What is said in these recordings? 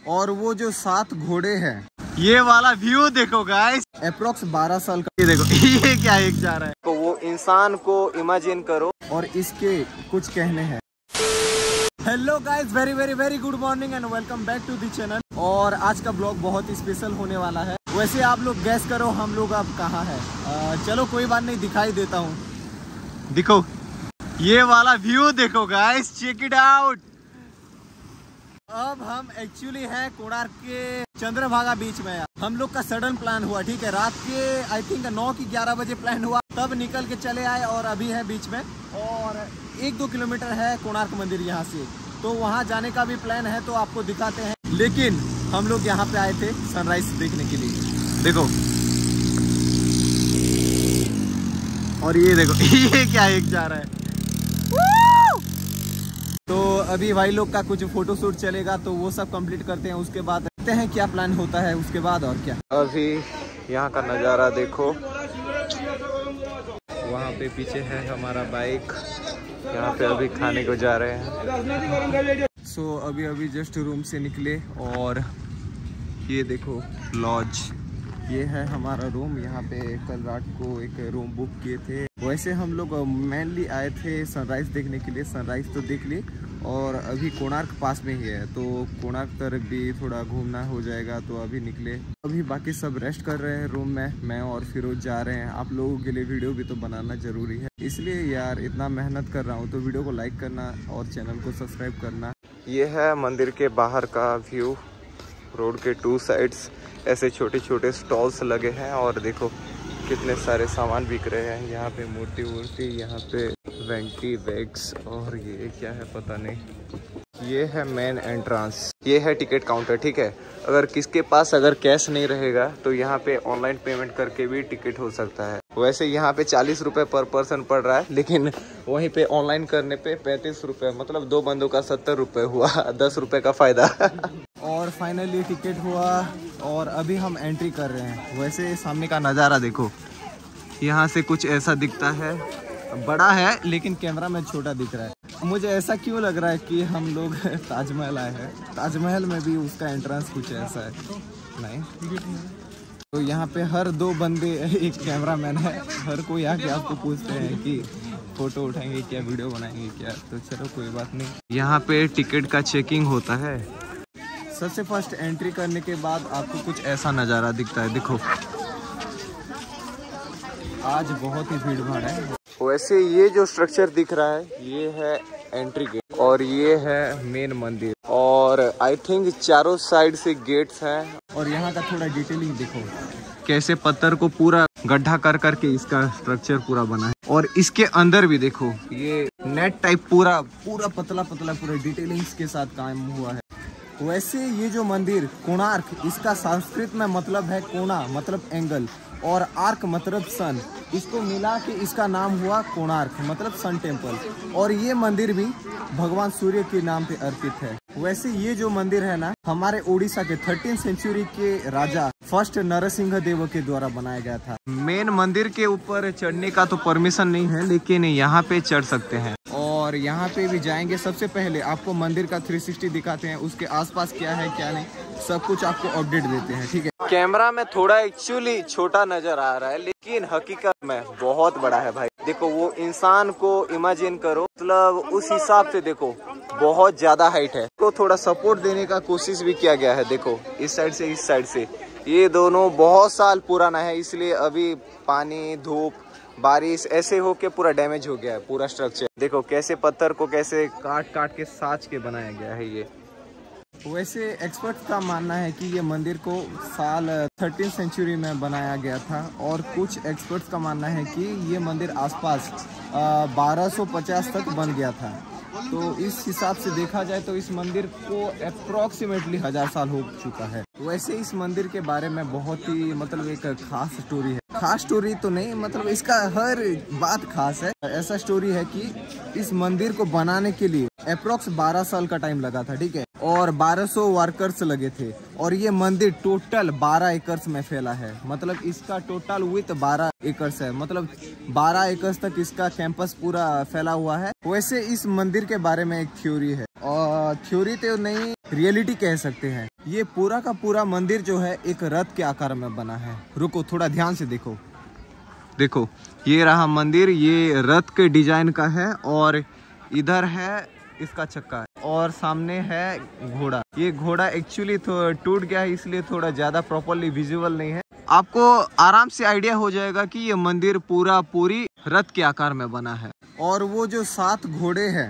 और वो जो 7 घोड़े हैं, ये वाला व्यू देखो गाइस, अप्रोक्स 12 साल का। ये देखो ये क्या एक जा रहा है, तो वो इंसान को इमेजिन करो और इसके कुछ कहने हैं। Hello guys, very very very good morning and welcome back to the channel. और आज का ब्लॉग बहुत ही स्पेशल होने वाला है। वैसे आप लोग गैस करो हम लोग अब कहाँ है। चलो कोई बात नहीं, दिखाई देता हूँ। देखो ये वाला व्यू देखो गाइस, चेक इट आउट। अब हम एक्चुअली हैं कोणार्क के चंद्रभागा बीच में। हम लोग का सडन प्लान हुआ, ठीक है, रात के आई थिंक 9 की 11 बजे प्लान हुआ, तब निकल के चले आए और अभी है बीच में। और 1-2 किलोमीटर है कोणार्क मंदिर यहाँ से, तो वहाँ जाने का भी प्लान है, तो आपको दिखाते हैं। लेकिन हम लोग यहाँ पे आए थे सनराइज देखने के लिए। देखो और ये देखो ये क्या एक जा रहा है। तो अभी भाई लोग का कुछ फोटो शूट चलेगा, तो वो सब कंप्लीट करते हैं, उसके बाद देखते हैं क्या प्लान होता है उसके बाद। और क्या अभी यहाँ का नज़ारा देखो, वहाँ पे पीछे है हमारा बाइक, यहाँ पे अभी खाने को जा रहे हैं। सो अभी जस्ट रूम से निकले और ये देखो लॉज, ये है हमारा रूम। यहाँ पे कल रात को एक रूम बुक किए थे। वैसे हम लोग मेनली आए थे सनराइज देखने के लिए, सनराइज तो देख ली और अभी कोणार्क पास में ही है, तो कोणार्क तरफ भी थोड़ा घूमना हो जाएगा, तो अभी निकले। अभी बाकी सब रेस्ट कर रहे हैं रूम में, मैं और फिरोज जा रहे हैं। आप लोगों के लिए वीडियो भी तो बनाना जरूरी है, इसलिए यार इतना मेहनत कर रहा हूँ, तो वीडियो को लाइक करना और चैनल को सब्सक्राइब करना। ये है मंदिर के बाहर का व्यू। रोड के 2 साइड्स ऐसे छोटे छोटे स्टॉल्स लगे हैं और देखो कितने सारे सामान बिक रहे हैं। यहाँ पे मूर्ति वूर्ति, यहाँ पे वेंटी बैग्स, और ये क्या है पता नहीं। ये है मेन एंट्रेंस, ये है टिकट काउंटर, ठीक है। अगर किसके पास अगर कैश नहीं रहेगा तो यहाँ पे ऑनलाइन पेमेंट करके भी टिकट हो सकता है। वैसे यहाँ पे 40 रुपये पर पर्सन पड़ रहा है, लेकिन वहीं पे ऑनलाइन करने पे 35 रुपये, मतलब 2 बंदों का 70 रुपये हुआ, 10 रुपये का फायदा। और फाइनली टिकट हुआ और अभी हम एंट्री कर रहे हैं। वैसे सामने का नज़ारा देखो, यहाँ से कुछ ऐसा दिखता है, बड़ा है लेकिन कैमरा में छोटा दिख रहा है। मुझे ऐसा क्यों लग रहा है कि हम लोग ताजमहल आए हैं। ताजमहल में भी उसका एंट्रेंस कुछ ऐसा है, नहीं। तो यहाँ पे हर 2 बंदे एक कैमरामैन है, हर कोई आके आपको पूछते हैं कि फोटो उठाएंगे क्या, वीडियो बनाएंगे क्या। तो चलो कोई बात नहीं। यहाँ पे टिकट का चेकिंग होता है। सबसे फर्स्ट एंट्री करने के बाद आपको कुछ ऐसा नज़ारा दिखता है, देखो। आज बहुत ही भीड़ भाड़ है। वैसे ये जो स्ट्रक्चर दिख रहा है ये है एंट्री गेट और ये है मेन मंदिर, और आई थिंक चारों साइड से गेट्स हैं। और यहाँ का थोड़ा डिटेलिंग देखो, कैसे पत्थर को पूरा गड्ढा कर करके इसका स्ट्रक्चर पूरा बना है। और इसके अंदर भी देखो, ये नेट टाइप पूरा पतला पूरा डिटेलिंग्स के साथ काम हुआ है। वैसे ये जो मंदिर कोणार्क, इसका संस्कृत में मतलब है कोणा मतलब एंगल, और आर्क मतलब सन, इसको मिला के इसका नाम हुआ कोणार्क मतलब सन टेम्पल। और ये मंदिर भी भगवान सूर्य के नाम पे अर्पित है। वैसे ये जो मंदिर है ना, हमारे उड़ीसा के 13th सेंचुरी के राजा फर्स्ट नरसिंह देव के द्वारा बनाया गया था। मेन मंदिर के ऊपर चढ़ने का तो परमिशन नहीं है, लेकिन यहाँ पे चढ़ सकते हैं। और यहाँ पे भी जाएंगे, सबसे पहले आपको मंदिर का 360 दिखाते हैं, उसके आसपास क्या है क्या नहीं सब कुछ आपको अपडेट देते हैं, ठीक है। कैमरा में थोड़ा एक्चुअली छोटा नजर आ रहा है, लेकिन हकीकत में बहुत बड़ा है भाई। देखो वो इंसान को इमेजिन करो, मतलब उस हिसाब से देखो बहुत ज्यादा हाइट है। तो थोड़ा सपोर्ट देने का कोशिश भी किया गया है। देखो इस साइड से इस साइड से, ये दोनों बहुत साल पुराना है, इसलिए अभी पानी धूप बारिश ऐसे होके पूरा डैमेज हो गया है पूरा स्ट्रक्चर। देखो कैसे पत्थर को कैसे काट के साज के बनाया गया है ये। वैसे एक्सपर्ट का मानना है कि ये मंदिर को साल 13th सेंचुरी में बनाया गया था, और कुछ एक्सपर्ट्स का मानना है कि ये मंदिर आसपास 1250 तक बन गया था। तो इस हिसाब से देखा जाए तो इस मंदिर को अप्रोक्सीमेटली 1000 साल हो चुका है। वैसे इस मंदिर के बारे में बहुत ही मतलब एक खास स्टोरी है। खास स्टोरी तो नहीं, मतलब इसका हर बात खास है। ऐसा स्टोरी है कि इस मंदिर को बनाने के लिए अप्रोक्स 12 साल का टाइम लगा था, ठीक है, और 1200 वर्कर्स लगे थे। और ये मंदिर टोटल 12 एकर्स में फैला है, मतलब इसका टोटल विथ 12 एकर्स है, मतलब 12 एकर्स तक इसका कैंपस पूरा फैला हुआ है। वैसे इस मंदिर के के बारे में एक थ्योरी है, और थ्योरी तो नहीं, रियलिटी कह सकते हैं। ये पूरा का पूरा मंदिर जो है एक रथ के आकार में बना है। रुको थोड़ा ध्यान से देखो, देखो ये रहा मंदिर, ये रथ के डिजाइन का है, और इधर है इसका चक्का है, और सामने है घोड़ा। ये घोड़ा एक्चुअली टूट गया है, इसलिए थोड़ा ज्यादा प्रॉपरली विजुअल नहीं है। आपको आराम से आइडिया हो जाएगा कि ये मंदिर पूरी रथ के आकार में बना है। और वो जो 7 घोड़े हैं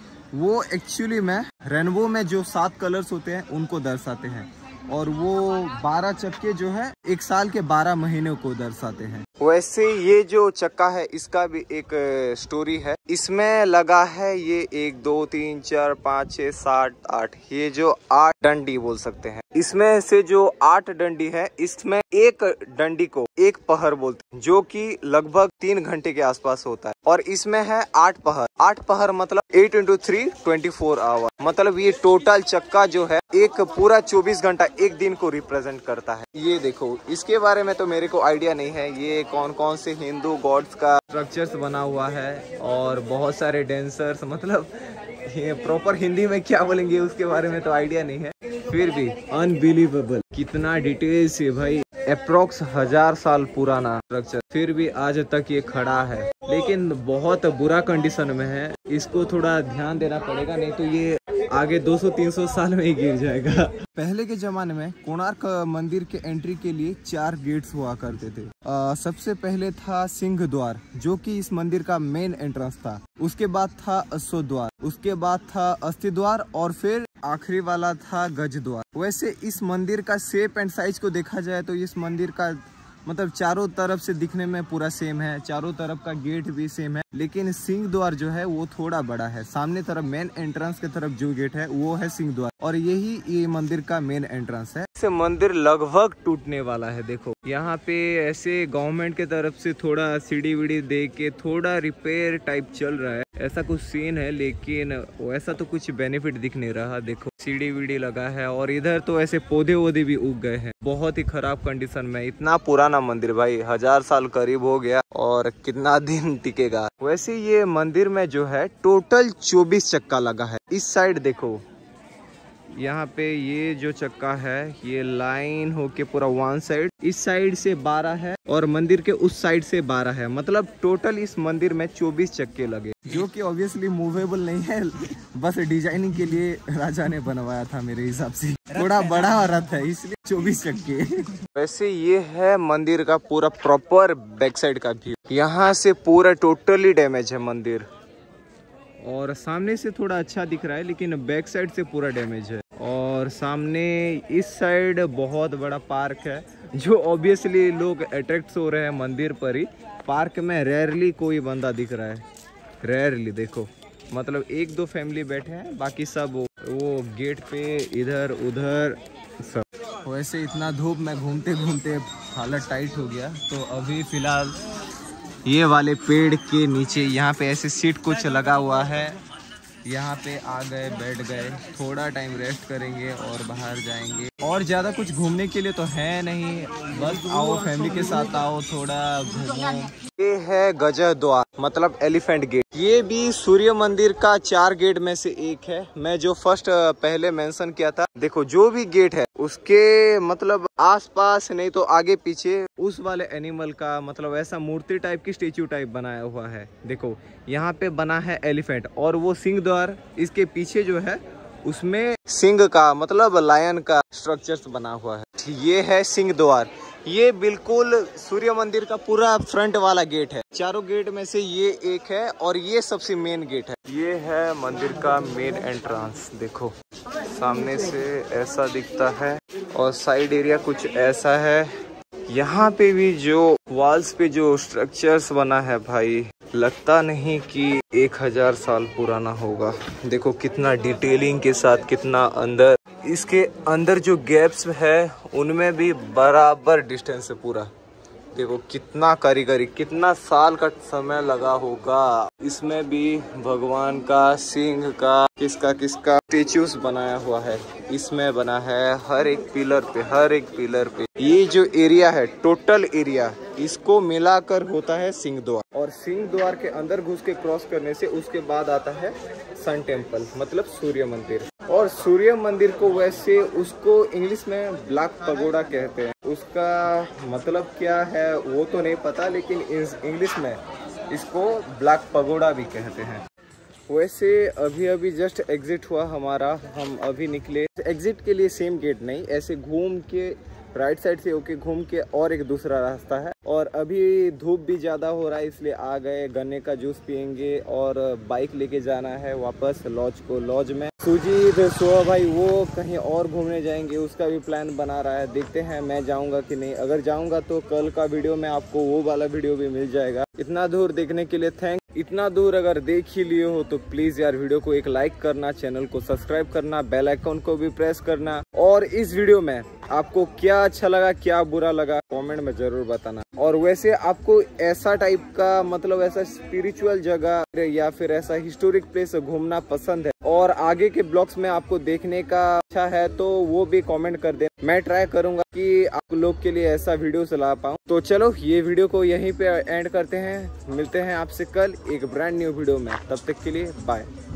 वो एक्चुअली में रेनबो में जो 7 कलर्स होते हैं उनको दर्शाते हैं, और वो 12 चक्के जो है 1 साल के 12 महीनों को दर्शाते हैं। वैसे ये जो चक्का है इसका भी एक स्टोरी है। इसमें लगा है ये 1 2 3 4 5 6 7 8, ये जो 8 डंडी बोल सकते हैं। इसमें से जो 8 डंडी है, इसमें एक डंडी को 1 पहर बोलते हैं, जो कि लगभग 3 घंटे के आसपास होता है। और इसमें है 8 पहर। 8 पहर मतलब 8 × 3 24 आवर, मतलब ये टोटल चक्का जो है एक पूरा 24 घंटा एक दिन को रिप्रेजेंट करता है। ये देखो, इसके बारे में तो मेरे को आइडिया नहीं है, ये कौन कौन से हिंदू गॉड्स का स्ट्रक्चर्स बना हुआ है, और बहुत सारे डांसर्स, मतलब ये प्रॉपर हिंदी में क्या बोलेंगे उसके बारे में तो आइडिया नहीं है। फिर भी अनबिलीवेबल, कितना डिटेल से भाई, अप्रोक्स 1000 साल पुराना स्ट्रक्चर, फिर भी आज तक ये खड़ा है, लेकिन बहुत बुरा कंडीशन में है। इसको थोड़ा ध्यान देना पड़ेगा, नहीं तो ये आगे 200-300 साल में ही गिर जाएगा। पहले के जमाने में कोणार्क मंदिर के एंट्री के लिए 4 गेट्स हुआ करते थे। सबसे पहले था सिंह द्वार, जो कि इस मंदिर का मेन एंट्रेंस था। उसके बाद था अश्व द्वार, उसके बाद था अस्थि द्वार, और फिर आखिरी वाला था गज द्वार। वैसे इस मंदिर का शेप एंड साइज को देखा जाए तो इस मंदिर का मतलब चारों तरफ से दिखने में पूरा सेम है, चारों तरफ का गेट भी सेम है, लेकिन सिंह द्वार जो है वो थोड़ा बड़ा है। सामने तरफ मेन एंट्रेंस की तरफ जो गेट है वो है सिंह द्वार, और यही ये मंदिर का मेन एंट्रेंस है। इसे मंदिर लगभग टूटने वाला है। देखो यहाँ पे ऐसे गवर्नमेंट के तरफ से थोड़ा सीढ़ी वीढ़ी दे के थोड़ा रिपेयर टाइप चल रहा है, ऐसा कुछ सीन है, लेकिन वैसा तो कुछ बेनिफिट दिख नहीं रहा। देखो सीढ़ी वीढ़ी लगा है, और इधर तो ऐसे पौधे वोधे भी उग गए हैं। बहुत ही खराब कंडीशन में। इतना पुराना मंदिर भाई, 1000 साल करीब हो गया, और कितना दिन टिकेगा। वैसे ये मंदिर में जो है टोटल 24 चक्का लगा है। इस साइड देखो, यहाँ पे ये जो चक्का है ये लाइन होके पूरा 1 साइड, इस साइड से 12 है, और मंदिर के उस साइड से 12 है। मतलब टोटल इस मंदिर में 24 चक्के लगे, जो कि ऑब्वियसली मूवेबल नहीं है, बस डिजाइनिंग के लिए राजा ने बनवाया था मेरे हिसाब से। थोड़ा बड़ा रथ है इसलिए 24 चक्के। वैसे ये है मंदिर का पूरा प्रॉपर बैक साइड का व्यू। यहाँ से पूरा टोटली डैमेज है मंदिर, और सामने से थोड़ा अच्छा दिख रहा है, लेकिन बैक साइड से पूरा डैमेज है। और सामने इस साइड बहुत बड़ा पार्क है, जो ऑब्वियसली लोग अट्रैक्ट हो रहे हैं मंदिर पर ही। पार्क में रेयरली कोई बंदा दिख रहा है, रेयरली। देखो मतलब 1-2 फैमिली बैठे हैं, बाकी सब वो गेट पे इधर उधर सब। वैसे इतना धूप में घूमते घूमते हालत टाइट हो गया, तो अभी फिलहाल ये वाले पेड़ के नीचे यहाँ पे ऐसे सीट कुछ लगा हुआ है, यहाँ पे आ गए, बैठ गए, थोड़ा टाइम रेस्ट करेंगे और बाहर जाएंगे। और ज़्यादा कुछ घूमने के लिए तो है नहीं, बस आओ फैमिली के साथ आओ, थोड़ा घूमो। ये है गजा द्वार, मतलब एलिफेंट गेट। ये भी सूर्य मंदिर का 4 गेट में से एक है। मैं जो फर्स्ट पहले मेंशन किया था, देखो जो भी गेट है उसके मतलब आसपास नहीं तो आगे पीछे उस वाले एनिमल का मतलब ऐसा मूर्ति टाइप की स्टेच्यू टाइप बनाया हुआ है। देखो यहाँ पे बना है एलिफेंट, और वो सिंह द्वार इसके पीछे जो है उसमें सिंह का मतलब लायन का स्ट्रक्चर्स बना हुआ है। ये है सिंह द्वार। ये बिल्कुल सूर्य मंदिर का पूरा फ्रंट वाला गेट है। चारों गेट में से ये एक है, और ये सबसे मेन गेट है। ये है मंदिर का मेन एंट्रेंस। देखो सामने से ऐसा दिखता है, और साइड एरिया कुछ ऐसा है। यहाँ पे भी जो वॉल्स पे जो स्ट्रक्चर्स बना है भाई, लगता नहीं कि 1000 साल पुराना होगा। देखो कितना डिटेलिंग के साथ, कितना अंदर, इसके अंदर जो गैप्स है उनमें भी बराबर डिस्टेंस है पूरा। देखो कितना कारीगरी, कितना साल का समय लगा होगा। इसमें भी भगवान का, सिंह का, किसका किसका स्टेच्यूज बनाया हुआ है इसमें बना है, हर एक पिलर पे। ये जो एरिया है, टोटल एरिया, इसको मिलाकर होता है सिंह द्वार। और सिंह द्वार के अंदर घुस के क्रॉस करने से उसके बाद आता है सन टेम्पल, मतलब सूर्य मंदिर। और सूर्य मंदिर को वैसे उसको इंग्लिश में ब्लैक पगोडा कहते हैं। उसका मतलब क्या है वो तो नहीं पता, लेकिन इंग्लिश में इसको ब्लैक पगोडा भी कहते हैं। वैसे अभी जस्ट एग्जिट हुआ हमारा, हम अभी निकले। एग्जिट के लिए सेम गेट नहीं, ऐसे घूम के राइट साइड से होके घूम के और एक दूसरा रास्ता है। और अभी धूप भी ज़्यादा हो रहा है इसलिए आ गए, गन्ने का जूस पियेंगे और बाइक लेके जाना है वापस लॉज को। लॉज में सुजीत सोहा भाई वो कहीं और घूमने जाएंगे, उसका भी प्लान बना रहा है। देखते हैं मैं जाऊंगा कि नहीं। अगर जाऊंगा तो कल का वीडियो में आपको वो वाला वीडियो भी मिल जाएगा। इतना दूर देखने के लिए थैंक। इतना दूर अगर देख ही लिए हो तो प्लीज यार वीडियो को एक लाइक करना, चैनल को सब्सक्राइब करना, बेल आइकन को भी प्रेस करना। और इस वीडियो में आपको क्या अच्छा लगा, क्या बुरा लगा, कमेंट में जरूर बताना। और वैसे आपको ऐसा टाइप का, मतलब ऐसा स्पिरिचुअल जगह या फिर ऐसा हिस्टोरिक प्लेस घूमना पसंद है और आगे के ब्लॉग्स में आपको देखने का अच्छा है तो वो भी कमेंट कर दे। मैं ट्राई करूंगा कि आप लोग के लिए ऐसा वीडियो ला पाऊँ। तो चलो ये वीडियो को यहीं पे एंड करते हैं। मिलते हैं आपसे कल एक ब्रांड न्यू वीडियो में। तब तक के लिए बाय।